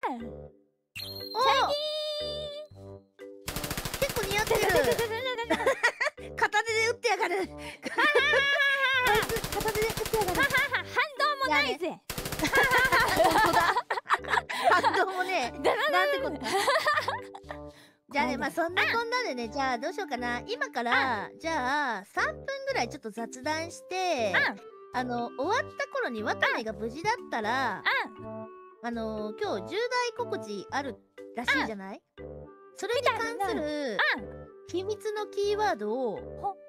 結構似合ってる。片手で撃ってやがる。あいつ片手で撃ってやがる。 反動もないぜ。 本当だ。反動もね。なんてこと。じゃあね、まあそんなこんなでね、じゃあどうしようかな。今からじゃあ3分ぐらいちょっと雑談して、終わった頃にワカメが無事だったら、今日重大告知あるらしいじゃない？それに関する秘密のキーワードを